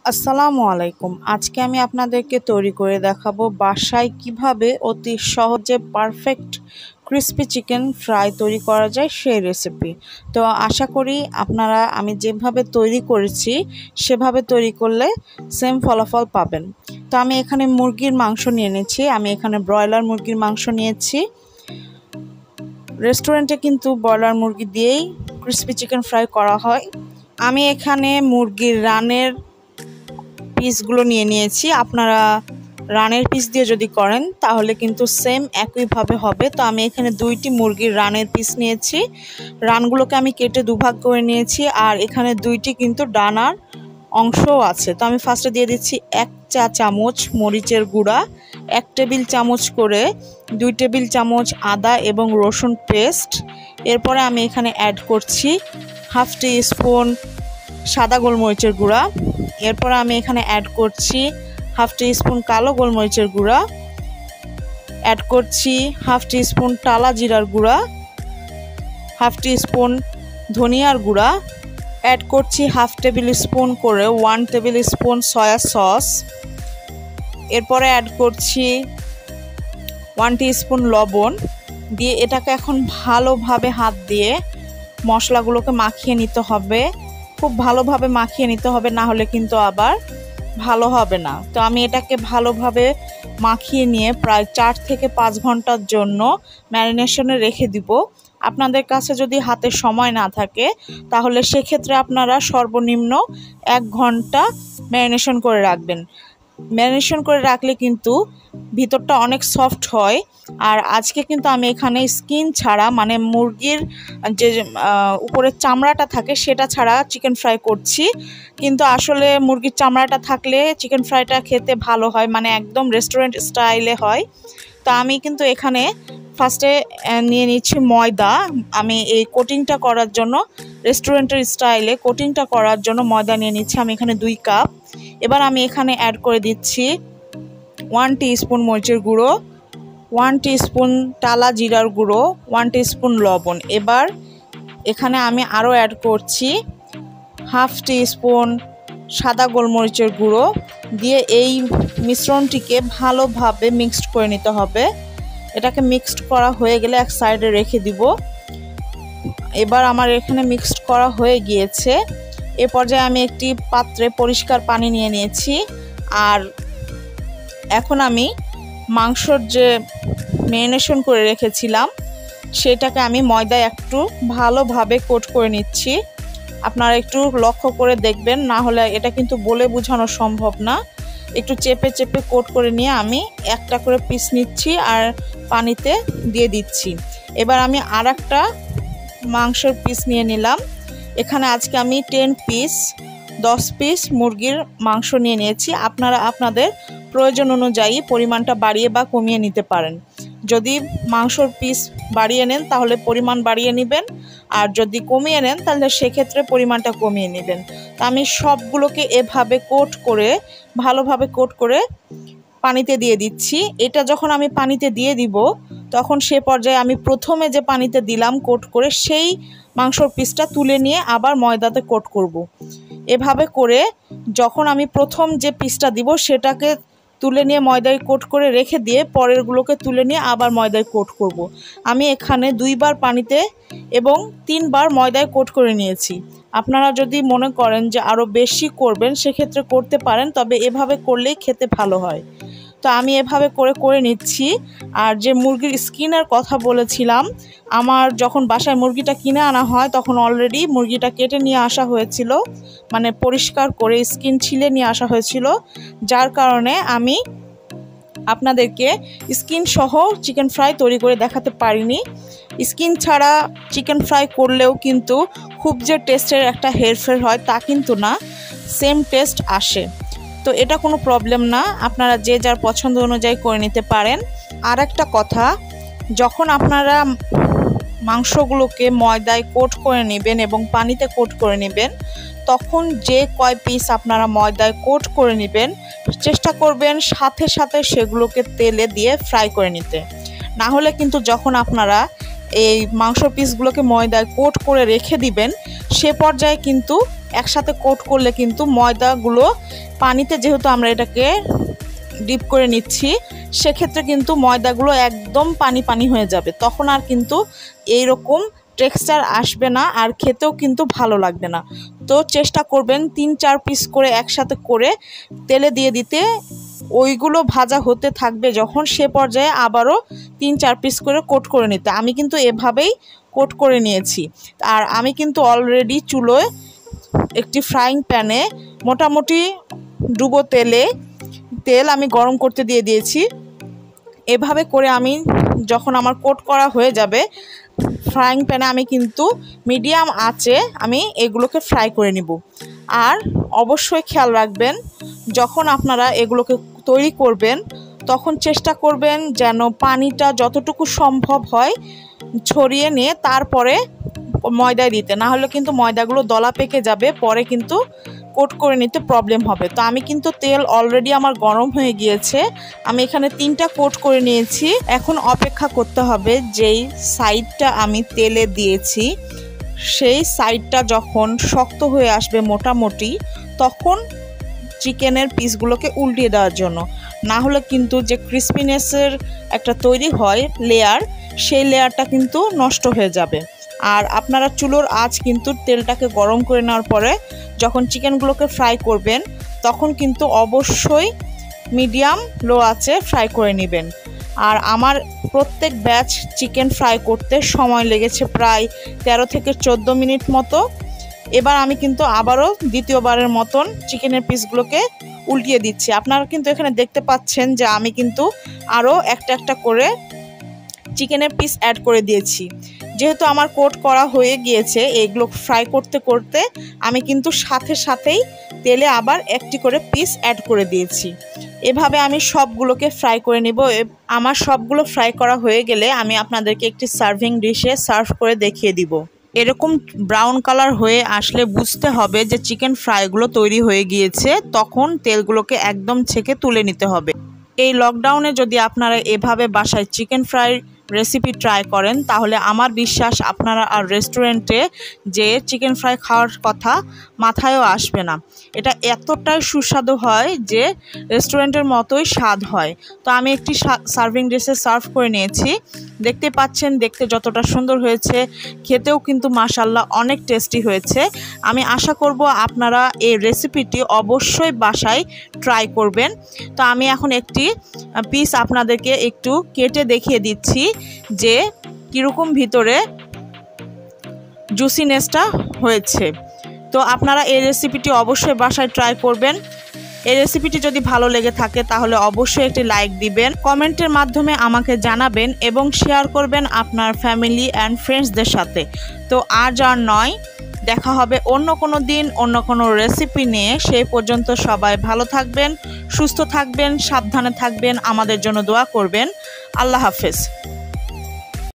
আসসালামু আলাইকুম। আজকে আমি আপনাদেরকে তৈরি করে দেখাবো বাসায় কিভাবে অতি সহজে পারফেক্ট ক্রিস্পি চিকেন ফ্রাই তৈরি করা যায় সেই রেসিপি। তো আশা করি আপনারা আমি যেভাবে তৈরি করেছি সেভাবে তৈরি করলে সেম ফলাফল পাবেন। তো আমি এখানে মুরগির মাংস নিয়ে নিয়েছি, আমি এখানে ব্রয়লার মুরগির মাংস নিয়েছি। রেস্টুরেন্টে কিন্তু ব্রয়লার মুরগি দিয়েই ক্রিস্পি চিকেন ফ্রাই করা হয়। আমি এখানে মুরগির রানের পিসগুলো নিয়ে নিয়েছি। আপনারা রানের পিস দিয়ে যদি করেন তাহলে কিন্তু সেম একইভাবে হবে। তো আমি এখানে 2টি মুরগির রানের পিস নিয়েছি। রানগুলোকে আমি কেটে দুভাগ করে নিয়েছি, আর এখানে 2টি কিন্তু ডানার অংশও আছে। তো আমি ফার্স্টে দিয়ে দিচ্ছি 1 চা চামচ মরিচের গুঁড়া, 1 টেবিল চামচ করে 2 টেবিল চামচ আদা এবং রসুন পেস্ট। এরপরে আমি এখানে অ্যাড করছি 1/2 টিস্পুন সাদা গোলমরিচের গুঁড়া। এরপর আমি এখানে অ্যাড করছি 1/2 টিস্পুন কালো গোলমরিচের গুঁড়া, অ্যাড করছি 1/2 টিস্পুন টালা জিরার গুঁড়া, 1/2 টিস্পুন ধনিয়ার গুঁড়া, অ্যাড করছি 1/2 টেবিল স্পুন করে 1 টেবিল স্পুন সয়া সস। এরপরে অ্যাড করছি 1 টিস্পুন লবণ দিয়ে এটাকে এখন ভালোভাবে হাত দিয়ে মশলাগুলোকে মাখিয়ে নিতে হবে। খুব ভালোভাবে মাখিয়ে নিতে হবে, না হলে কিন্তু আবার ভালো হবে না। তো আমি এটাকে ভালোভাবে মাখিয়ে নিয়ে প্রায় 4 থেকে 5 ঘন্টার জন্য ম্যারিনেশনে রেখে দিব। আপনাদের কাছে যদি হাতে সময় না থাকে তাহলে সেক্ষেত্রে আপনারা সর্বনিম্ন 1 ঘন্টা ম্যারিনেশন করে রাখবেন। ম্যারিনেশন করে রাখলে কিন্তু ভিতরটা অনেক সফট হয়। আর আজকে কিন্তু আমি এখানে স্কিন ছাড়া, মানে মুরগির যে উপরের চামড়াটা থাকে সেটা ছাড়া চিকেন ফ্রাই করছি। কিন্তু আসলে মুরগির চামড়াটা থাকলে চিকেন ফ্রাইটা খেতে ভালো হয়, মানে একদম রেস্টুরেন্ট স্টাইলে হয়। তো আমি কিন্তু এখানে ফার্স্টে নিয়ে নিচ্ছি ময়দা। আমি এই কোটিংটা করার জন্য, রেস্টুরেন্টের স্টাইলে কোটিংটা করার জন্য ময়দা নিয়ে নিচ্ছি আমি এখানে 2 কাপ। এবার আমি এখানে অ্যাড করে দিচ্ছি 1 টিস্পুন মরিচের গুঁড়ো, 1 টিস্পুন টালা জিরার গুঁড়ো, 1 টিস্পুন লবণ। এবার এখানে আমি আরও অ্যাড করছি 1/2 টিস্পুন সাদা গোলমরিচের গুঁড়ো দিয়ে এই মিশ্রণটিকে ভালোভাবে মিক্সড করে নিতে হবে। এটাকে মিক্সড করা হয়ে গেলে এক সাইডে রেখে দিব। এবার আমার এখানে মিক্সড করা হয়ে গিয়েছে। এ পর্যায়ে আমি একটি পাত্রে পরিষ্কার পানি নিয়ে নিয়েছি। আর এখন আমি মাংসর যে ম্যারিনেশন করে রেখেছিলাম সেটাকে আমি ময়দায় একটু ভালোভাবে কোট করে নিচ্ছি। আপনারা একটু লক্ষ্য করে দেখবেন, না হলে এটা কিন্তু বলে বোঝানো সম্ভব না। একটু চেপে চেপে কোট করে নিয়ে আমি একটা করে পিস নিচ্ছি আর পানিতে দিয়ে দিচ্ছি। এবার আমি আর একটা মাংসের পিস নিয়ে নিলাম। এখানে আজকে আমি 10 পিস মুরগির মাংস নিয়ে নিয়েছি। আপনারা আপনাদের প্রয়োজন অনুযায়ী পরিমাণটা বাড়িয়ে বা কমিয়ে নিতে পারেন। যদি মাংসর পিস বাড়িয়ে নেন তাহলে পরিমাণ বাড়িয়ে নেবেন, আর যদি কমিয়ে নেন তাহলে সেক্ষেত্রে পরিমাণটা কমিয়ে নেবেন। তা আমি সবগুলোকে এভাবে কোট করে, ভালোভাবে কোট করে পানিতে দিয়ে দিচ্ছি। এটা যখন আমি পানিতে দিয়ে দিব তখন সে পর্যায়ে আমি প্রথমে যে পানিতে দিলাম কোট করে সেই মাংসর পিসটা তুলে নিয়ে আবার ময়দাতে কোট করব। এভাবে করে যখন আমি প্রথম যে পিসটা দিব সেটাকে তুলে নিয়ে ময়দায় কোট করে রেখে দিয়ে পরেরগুলোকে তুলে নিয়ে আবার ময়দায় কোট করব। আমি এখানে 2 বার পানিতে এবং 3 বার ময়দায় কোট করে নিয়েছি। আপনারা যদি মনে করেন যে আরও বেশি করবেন সেক্ষেত্রে করতে পারেন, তবে এভাবে করলেই খেতে ভালো হয়। তো আমি এভাবে করে নিচ্ছি। আর যে মুরগির স্কিনের কথা বলেছিলাম, আমার যখন বাসায় মুরগিটা কিনে আনা হয় তখন অলরেডি মুরগিটা কেটে নিয়ে আসা হয়েছিল, মানে পরিষ্কার করে স্কিন ছিলে নিয়ে আসা হয়েছিল। যার কারণে আমি আপনাদেরকে স্কিন সহ চিকেন ফ্রাই তৈরি করে দেখাতে পারিনি। স্কিন ছাড়া চিকেন ফ্রাই করলেও কিন্তু খুব যে টেস্টের একটা হেরফের হয় তা কিন্তু না, সেম টেস্ট আসে। তো এটা কোনো প্রবলেম না, আপনারা যে যার পছন্দ অনুযায়ী করে নিতে পারেন। আর একটা কথা, যখন আপনারা মাংসগুলোকে ময়দায় কোট করে নেবেন এবং পানিতে কোট করে নেবেন তখন যে কয় পিস আপনারা ময়দায় কোট করে নেবেন চেষ্টা করবেন সাথে সাথে সেগুলোকে তেলে দিয়ে ফ্রাই করে নিতে। না হলে কিন্তু যখন আপনারা এই মাংস পিসগুলোকে ময়দায় কোট করে রেখে দিবেন। সে পর্যায়ে কিন্তু একসাথে কোট করলে কিন্তু ময়দাগুলো পানিতে, যেহেতু আমরা এটাকে ডিপ করে নিচ্ছি, সেক্ষেত্রে কিন্তু ময়দাগুলো একদম পানি পানি হয়ে যাবে। তখন আর কিন্তু এইরকম টেক্সচার আসবে না, আর খেতেও কিন্তু ভালো লাগবে না। তো চেষ্টা করবেন 3-4 পিস করে একসাথে করে তেলে দিয়ে দিতে। ওইগুলো ভাজা হতে থাকবে যখন, সে পর্যায়ে আবারও 3-4 পিস করে কোট করে নিতে। আমি কিন্তু এভাবেই কোট করে নিয়েছি। আর আমি কিন্তু অলরেডি চুলোয় একটি ফ্রাইং প্যানে মোটামুটি ডুবো তেল আমি গরম করতে দিয়ে দিয়েছি। এভাবে করে আমি যখন আমার কোট করা হয়ে যাবে, ফ্রাইং প্যানে আমি কিন্তু মিডিয়াম আঁচে আমি এগুলোকে ফ্রাই করে নিব। আর অবশ্যই খেয়াল রাখবেন, যখন আপনারা এগুলোকে তৈরি করবেন তখন চেষ্টা করবেন যেন পানিটা যতটুকু সম্ভব হয় ছড়িয়ে নিয়ে তারপরে ময়দায় দিতে, না হলে কিন্তু ময়দাগুলো দলা পেকে যাবে, পরে কিন্তু কোট করে নিতে প্রবলেম হবে। তো আমি কিন্তু তেল অলরেডি আমার গরম হয়ে গিয়েছে, আমি এখানে 3টা কোট করে নিয়েছি। এখন অপেক্ষা করতে হবে যেই সাইডটা আমি তেলে দিয়েছি সেই সাইডটা যখন শক্ত হয়ে আসবে মোটামুটি, তখন চিকেনের পিসগুলোকে উল্টিয়ে দেওয়ার জন্য। না হলে কিন্তু যে ক্রিসপিনেসের একটা তৈরি হয় লেয়ার, সেই লেয়ারটা কিন্তু নষ্ট হয়ে যাবে। আর আপনারা চুলোর আঁচ কিন্তু তেলটাকে গরম করে নেওয়ার পরে যখন চিকেনগুলোকে ফ্রাই করবেন তখন কিন্তু অবশ্যই মিডিয়াম লো আঁচে ফ্রাই করে নেবেন। আর আমার প্রত্যেক ব্যাচ চিকেন ফ্রাই করতে সময় লেগেছে প্রায় 13 থেকে 14 মিনিট মতো। এবার আমি কিন্তু আবারও দ্বিতীয়বারের মতন চিকেনের পিসগুলোকে উল্টিয়ে দিচ্ছি। আপনারা কিন্তু এখানে দেখতে পাচ্ছেন যে আমি কিন্তু আরও একটা একটা করে চিকেনের পিস অ্যাড করে দিয়েছি। যেহেতু আমার কোট করা হয়ে গিয়েছে, এগুলো ফ্রাই করতে করতে আমি কিন্তু সাথেই তেলে আবার একটি করে পিস অ্যাড করে দিয়েছি। এভাবে আমি সবগুলোকে ফ্রাই করে নিব। আমার সবগুলো ফ্রাই করা হয়ে গেলে আমি আপনাদেরকে একটি সার্ভিং ডিশে সার্ভ করে দেখিয়ে দিব। এরকম ব্রাউন কালার হয়ে আসলে বুঝতে হবে যে চিকেন ফ্রাইগুলো তৈরি হয়ে গিয়েছে, তখন তেলগুলোকে একদম ছেঁকে তুলে নিতে হবে। এই লকডাউনে যদি আপনারা এভাবে বাসায় চিকেন ফ্রাই রেসিপি ট্রাই করেন তাহলে আমার বিশ্বাস আপনারা আর রেস্টুরেন্টে যে চিকেন ফ্রাই খাওয়ার কথা মাথায়ও আসবে না। এটা এতটাই সুস্বাদু হয় যে রেস্টুরেন্টের মতোই স্বাদ হয়। তো আমি একটি সার্ভিং ডিশে সার্ভ করে নিয়েছি। দেখতে পাচ্ছেন দেখতে যতটা সুন্দর হয়েছে, খেতেও কিন্তু মাশাআল্লাহ অনেক টেস্টি হয়েছে। আমি আশা করব আপনারা এই রেসিপিটি অবশ্যই বাসায় ট্রাই করবেন। তো আমি এখন একটি পিস আপনাদেরকে একটু কেটে দেখিয়ে দিচ্ছি যে কীরকম ভিতরে জুসিনেসটা হয়েছে। তো আপনারা এই রেসিপিটি অবশ্যই বাসায় ট্রাই করবেন। এই রেসিপিটি যদি ভালো লেগে থাকে তাহলে অবশ্যই একটি লাইক দিবেন, কমেন্টের মাধ্যমে আমাকে জানাবেন এবং শেয়ার করবেন আপনার ফ্যামিলি অ্যান্ড ফ্রেন্ডসদের সাথে। তো আর নয়, দেখা হবে অন্য কোনো দিন অন্য কোনো রেসিপি নিয়ে। সেই পর্যন্ত সবাই ভালো থাকবেন, সুস্থ থাকবেন, সাবধানে থাকবেন, আমাদের জন্য দোয়া করবেন। আল্লাহ হাফেজ।